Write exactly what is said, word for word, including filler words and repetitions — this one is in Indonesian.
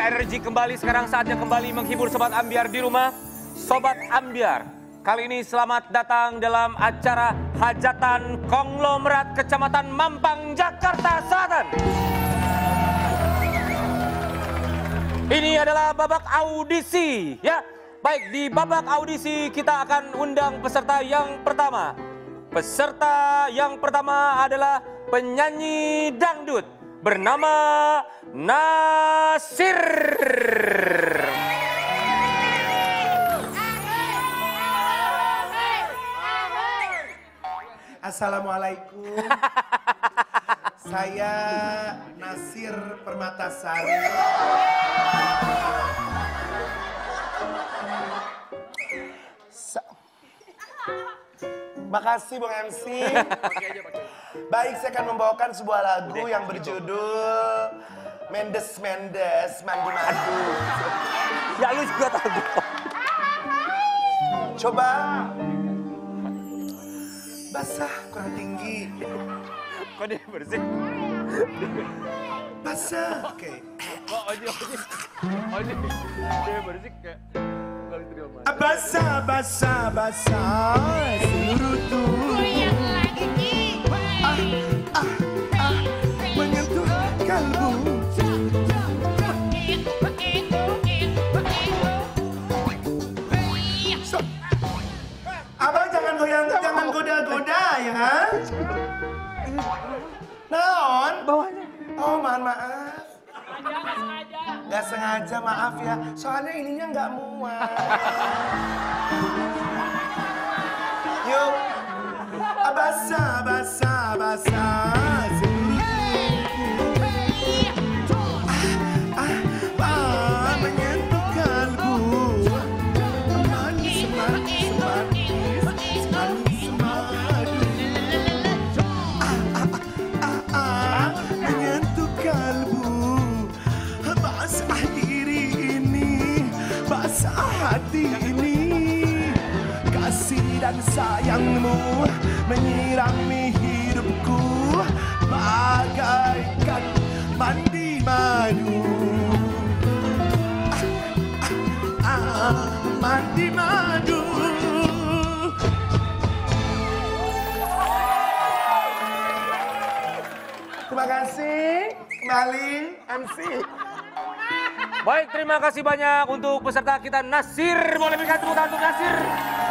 berenergi kembali. Sekarang saatnya kembali menghibur Sobat Ambiar di rumah. Sobat Ambiar, kali ini selamat datang dalam acara hajatan konglomerat Kecamatan Mampang, Jakarta Selatan. Ini adalah babak audisi, ya. Baik, di babak audisi kita akan undang peserta yang pertama. Peserta yang pertama adalah penyanyi dangdut bernama Nasir. Assalamualaikum. Saya Nasir Permatasari. Makasih Bang M C. Baik, saya akan membawakan sebuah lagu yang berjudul Mendes Mendes Mandi Madu. Ya lu juga tahu. Coba. Basah kurang tinggi. Kok dia bersih? Basah. Oke. Oh, Oji, Oji. Oji. Dia bersih kayak kali trio mana. Basah, basah, basah seluruh tubuh. Goyang lagi, Ki. Ah, ah, ah, menyentuh kalbu. So, abang jangan goyang, jangan goda-goda ya. Naon? Bawahnya. Oh, mohon maaf. Gak sengaja, maaf ya. Soalnya ininya nggak muat. Yuk. Basah, basah, basah. Ah, ah, menyentuh kalbu. Manis, manis, manis, manis, madu. Ah, ah, ah, ah, menyentuh kalbu. Basah diri ini, basah hati ini. Kasih dan sayangmu menyirami hidupku bagaikan mandi madu. Ah, ah, ah, mandi madu. Terima kasih. Kembali M C. Baik, terima kasih banyak untuk peserta kita Nasir. Boleh berikan tepuk tangan untuk Nasir.